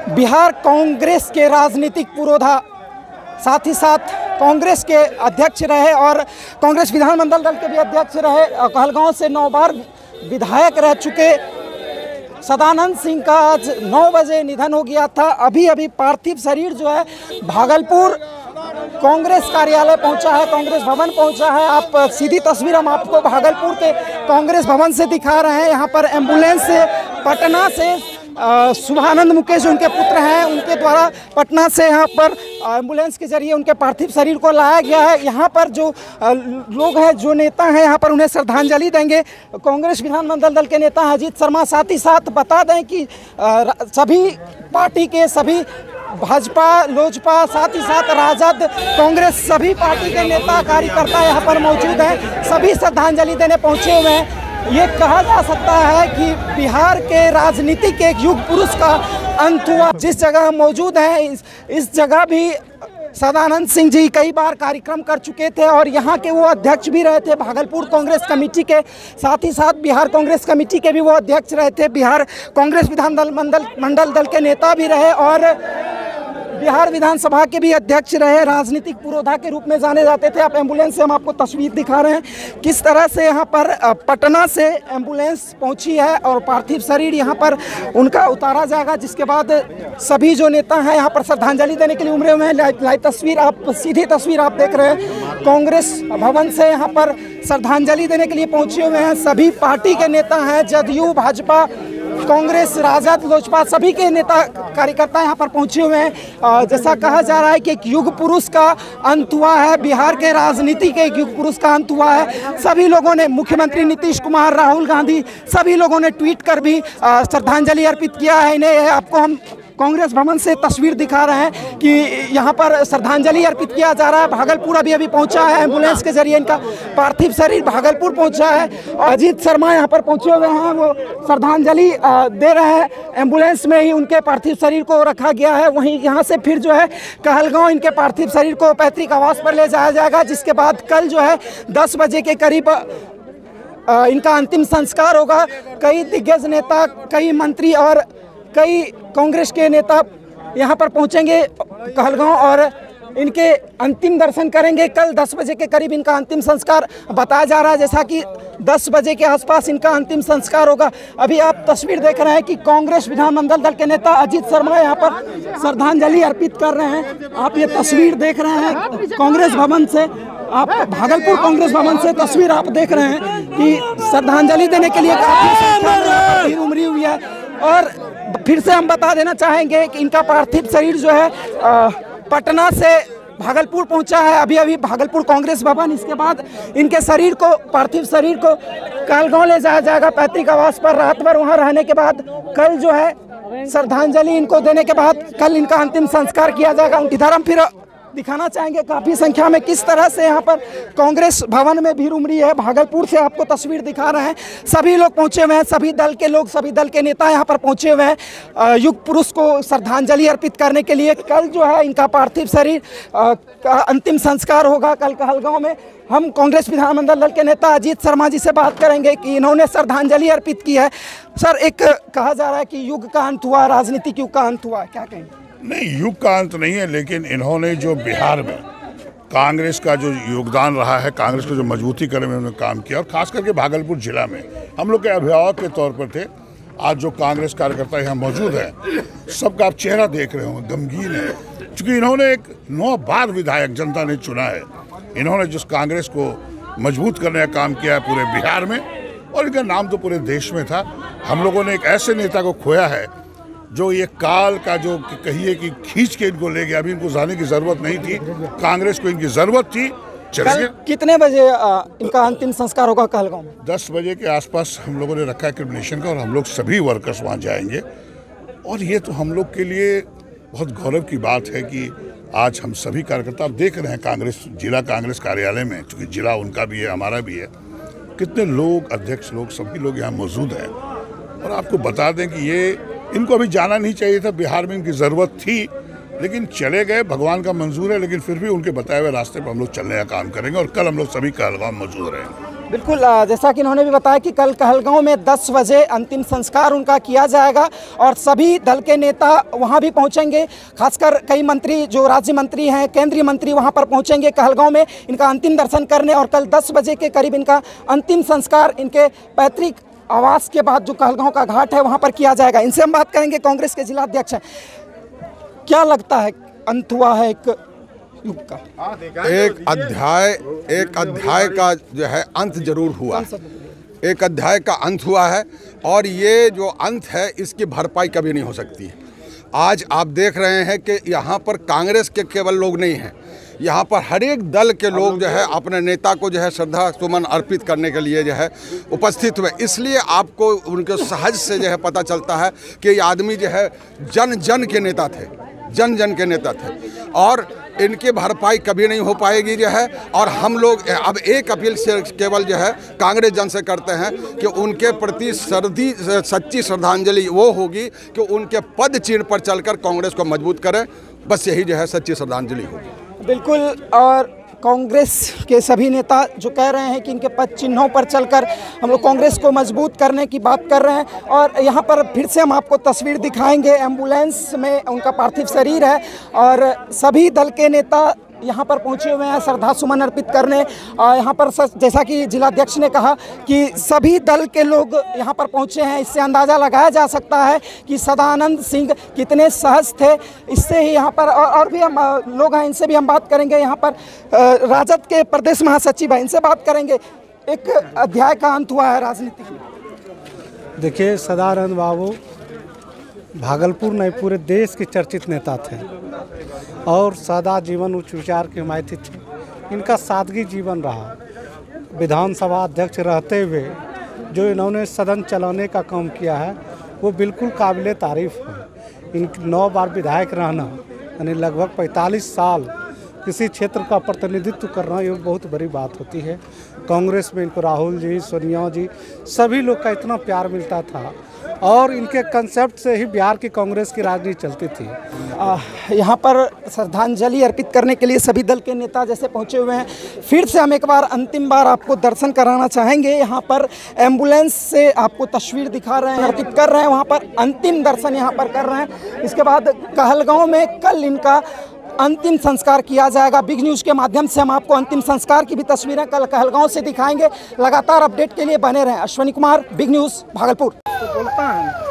बिहार कांग्रेस के राजनीतिक पुरोधा, साथ ही साथ कांग्रेस के अध्यक्ष रहे और कांग्रेस विधानमंडल दल के भी अध्यक्ष रहे। कहलगांव से 9 बार विधायक रह चुके सदानंद सिंह का आज 9 बजे निधन हो गया था। अभी पार्थिव शरीर जो है भागलपुर कांग्रेस कार्यालय पहुंचा है, कांग्रेस भवन पहुंचा है। आप सीधी तस्वीर हम आपको भागलपुर के कांग्रेस भवन से दिखा रहे हैं। यहाँ पर एम्बुलेंस से पटना से शुभानंद मुकेश उनके पुत्र हैं, उनके द्वारा पटना से यहाँ पर एम्बुलेंस के जरिए उनके पार्थिव शरीर को लाया गया है। यहाँ पर जो लोग हैं, जो नेता हैं, यहाँ पर उन्हें श्रद्धांजलि देंगे। कांग्रेस विधानमंडल दल के नेता अजीत शर्मा, साथ ही साथ बता दें कि सभी पार्टी के सभी भाजपा, लोजपा, साथ ही साथ राजद, कांग्रेस, सभी पार्टी के नेता कार्यकर्ता यहाँ पर मौजूद हैं। सभी श्रद्धांजलि देने पहुँचे हुए हैं। ये कहा जा सकता है कि बिहार के राजनीति के एक युग पुरुष का अंत हुआ। जिस जगह हम मौजूद हैं, इस जगह भी सदानंद सिंह जी कई बार कार्यक्रम कर चुके थे और यहाँ के वो अध्यक्ष भी रहे थे भागलपुर कांग्रेस कमेटी के, साथ ही साथ बिहार कांग्रेस कमेटी के भी वो अध्यक्ष रहे थे। बिहार कांग्रेस विधानमंडल दल के नेता भी रहे और बिहार विधानसभा के भी अध्यक्ष रहे। राजनीतिक पुरोधा के रूप में जाने जाते थे। आप एम्बुलेंस से हम आपको तस्वीर दिखा रहे हैं किस तरह से यहाँ पर पटना से एम्बुलेंस पहुँची है और पार्थिव शरीर यहाँ पर उनका उतारा जाएगा, जिसके बाद सभी जो नेता हैं यहाँ पर श्रद्धांजलि देने के लिए उमड़े हुए हैं। लाइव तस्वीर, आप सीधी तस्वीर आप देख रहे हैं। कांग्रेस भवन से यहाँ पर श्रद्धांजलि देने के लिए पहुँचे हुए हैं सभी पार्टी के नेता हैं। जदयू, भाजपा, कांग्रेस, राजद, लोजपा, सभी के नेता कार्यकर्ता यहाँ पर पहुँचे हुए हैं। जैसा कहा जा रहा है कि एक युग पुरुष का अंत हुआ है, बिहार के राजनीति के एक युग पुरुष का अंत हुआ है। सभी लोगों ने, मुख्यमंत्री नीतीश कुमार, राहुल गांधी, सभी लोगों ने ट्वीट कर भी श्रद्धांजलि अर्पित किया है इन्हें। आपको हम कांग्रेस भवन से तस्वीर दिखा रहे हैं कि यहाँ पर श्रद्धांजलि अर्पित किया जा रहा है। भागलपुर अभी पहुँचा है, एम्बुलेंस के जरिए इनका पार्थिव शरीर भागलपुर पहुँचा है। अजीत शर्मा यहाँ पर पहुँचे हुए हैं, वो श्रद्धांजलि दे रहे हैं। एम्बुलेंस में ही उनके पार्थिव शरीर को रखा गया है। वहीं यहाँ से फिर जो है कहलगांव इनके पार्थिव शरीर को पैतृक आवास पर ले जाया जाएगा, जिसके बाद कल जो है 10 बजे के करीब इनका अंतिम संस्कार होगा। कई दिग्गज नेता, कई मंत्री और कई कांग्रेस के नेता यहाँ पर पहुँचेंगे कहलगांव और इनके अंतिम दर्शन करेंगे। कल 10 बजे के करीब इनका अंतिम संस्कार बताया जा रहा है, जैसा कि 10 बजे के आसपास इनका अंतिम संस्कार होगा। अभी आप तस्वीर देख रहे हैं कि कांग्रेस विधानमंडल दल के नेता अजीत शर्मा यहाँ पर श्रद्धांजलि अर्पित कर रहे हैं। आप ये तस्वीर देख रहे हैं कांग्रेस भवन से, आप भागलपुर कांग्रेस भवन से तस्वीर आप देख रहे हैं कि श्रद्धांजलि देने के लिए काफी भीड़ उमड़ी हुई है। और फिर से हम बता देना चाहेंगे कि इनका पार्थिव शरीर जो है पटना से भागलपुर पहुंचा है। अभी भागलपुर कांग्रेस भवन, इसके बाद इनके शरीर को, पार्थिव शरीर को कहलगांव ले जाया जाएगा पैतृक आवास पर। रात भर वहां रहने के बाद कल जो है श्रद्धांजलि इनको देने के बाद कल इनका अंतिम संस्कार किया जाएगा। इधर हम फिर दिखाना चाहेंगे काफ़ी संख्या में किस तरह से यहाँ पर कांग्रेस भवन में भीड़ उमड़ी है। भागलपुर से आपको तस्वीर दिखा रहे हैं। सभी लोग पहुँचे हुए हैं, सभी दल के लोग, सभी दल के नेता यहाँ पर पहुँचे हुए हैं युग पुरुष को श्रद्धांजलि अर्पित करने के लिए। कल जो है इनका पार्थिव शरीर का अंतिम संस्कार होगा कल कहलगांव में। हम कांग्रेस विधानमंडल दल के नेता अजीत शर्मा जी से बात करेंगे कि इन्होंने श्रद्धांजलि अर्पित की है। सर, एक कहा जा रहा है कि युग का अंत हुआ, राजनीतिक युग का अंत हुआ, क्या कहेंगे? नहीं, युग का अंत नहीं है, लेकिन इन्होंने जो बिहार में कांग्रेस का जो योगदान रहा है, कांग्रेस को जो मजबूती करने में उन्होंने काम किया, और खास करके भागलपुर जिला में हम लोग के अभिभावक के तौर पर थे। आज जो कांग्रेस कार्यकर्ता यहाँ मौजूद हैं, सबका आप चेहरा देख रहे होंगे, गमगीन है, क्योंकि इन्होंने एक 9 बार विधायक जनता ने चुना है। इन्होंने जिस कांग्रेस को मजबूत करने का काम किया है पूरे बिहार में, और इनका नाम तो पूरे देश में था। हम लोगों ने एक ऐसे नेता को खोया है जो ये काल का जो कहिए कि खींच के इनको ले गया। अभी इनको जाने की जरूरत नहीं थी, कांग्रेस को इनकी जरूरत थी। चलिए, कितने बजे इनका अंतिम संस्कार होगा कहलगांव में? 10 बजे के आसपास हम लोगों ने रखा है क्रिमिनेशन का, और हम लोग सभी वर्कर्स वहाँ जाएंगे। और ये तो हम लोग के लिए बहुत गौरव की बात है कि आज हम सभी कार्यकर्ता, आप देख रहे हैं कांग्रेस जिला कांग्रेस कार्यालय में, क्योंकि जिला उनका भी है, हमारा भी है, कितने लोग, अध्यक्ष लोग, सभी लोग यहाँ मौजूद हैं। और आपको बता दें कि ये इनको अभी जाना नहीं चाहिए था, बिहार में इनकी ज़रूरत थी, लेकिन चले गए। भगवान का मंजूर है, लेकिन फिर भी उनके बताए हुए रास्ते पर हम लोग चलने का काम करेंगे और कल हम लोग सभी कहलगांव मौजूद रहेंगे। बिल्कुल, जैसा कि इन्होंने भी बताया कि कल कहलगांव में 10 बजे अंतिम संस्कार उनका किया जाएगा और सभी दल के नेता वहां भी पहुंचेंगे। खासकर कई मंत्री जो राज्य मंत्री हैं, केंद्रीय मंत्री वहां पर पहुंचेंगे कहलगांव में इनका अंतिम दर्शन करने और कल 10 बजे के करीब इनका अंतिम संस्कार इनके पैतृक आवास के बाद जो कहलगांव का घाट है वहां पर किया जाएगा। इनसे हम बात करेंगे। कांग्रेस के जिला अध्यक्ष हैं, क्या लगता है अंत हुआ है एक युग का? एक अध्याय का जो है अंत जरूर हुआ, एक अध्याय का अंत हुआ है और ये जो अंत है इसकी भरपाई कभी नहीं हो सकती। आज आप देख रहे हैं कि यहाँ पर कांग्रेस के केवल लोग नहीं हैं, यहाँ पर हर एक दल के लोग जो है अपने नेता को जो है श्रद्धा सुमन अर्पित करने के लिए जो है उपस्थित हुए। इसलिए आपको उनके सहज से जो है पता चलता है कि ये आदमी जो है जन जन के नेता थे, जन जन के नेता थे और इनकी भरपाई कभी नहीं हो पाएगी जो है। और हम लोग अब एक अपील से केवल जो है कांग्रेस जन से करते हैं कि उनके प्रति सच्ची श्रद्धांजलि वो होगी कि उनके पद चिन्ह पर चलकर कांग्रेस को मजबूत करें। बस यही जो है सच्ची श्रद्धांजलि होगी। बिल्कुल, और कांग्रेस के सभी नेता जो कह रहे हैं कि इनके पद चिन्हों पर चलकर हम लोग कांग्रेस को मजबूत करने की बात कर रहे हैं। और यहाँ पर फिर से हम आपको तस्वीर दिखाएंगे, एम्बुलेंस में उनका पार्थिव शरीर है और सभी दल के नेता यहाँ पर पहुँचे हुए हैं श्रद्धा सुमन अर्पित करने। यहाँ पर जैसा कि जिलाध्यक्ष ने कहा कि सभी दल के लोग यहाँ पर पहुँचे हैं, इससे अंदाज़ा लगाया जा सकता है कि सदानंद सिंह कितने सहज थे। इससे ही यहाँ पर और भी हम लोग हैं, इनसे भी हम बात करेंगे। यहाँ पर राजद के प्रदेश महासचिव हैं, इनसे बात करेंगे। एक अध्याय का अंत हुआ है राजनीति में। देखिए, सदानंद बाबू भागलपुर नहीं पूरे देश के चर्चित नेता थे और सादा जीवन उच्च विचार के हिमायती थे। इनका सादगी जीवन रहा। विधानसभा अध्यक्ष रहते हुए जो इन्होंने सदन चलाने का काम किया है वो बिल्कुल काबिले तारीफ़ है। इन 9 बार विधायक रहना यानी लगभग 45 साल किसी क्षेत्र का प्रतिनिधित्व करना ये बहुत बड़ी बात होती है। कांग्रेस में इनको राहुल जी, सोनिया जी, सभी लोग का इतना प्यार मिलता था और इनके कंसेप्ट से ही बिहार की कांग्रेस की राजनीति चलती थी। यहाँ पर श्रद्धांजलि अर्पित करने के लिए सभी दल के नेता जैसे पहुँचे हुए हैं। फिर से हम एक बार अंतिम बार आपको दर्शन कराना चाहेंगे। यहाँ पर एम्बुलेंस से आपको तस्वीर दिखा रहे हैं, अर्पित कर रहे हैं, वहाँ पर अंतिम दर्शन यहाँ पर कर रहे हैं। इसके बाद कहलगांव में कल इनका अंतिम संस्कार किया जाएगा। बिग न्यूज़ के माध्यम से हम आपको अंतिम संस्कार की भी तस्वीरें कल कहलगांव से दिखाएंगे। लगातार अपडेट के लिए बने रहें। Ashwini Kumar, big news, Bhagalpur. बोलता है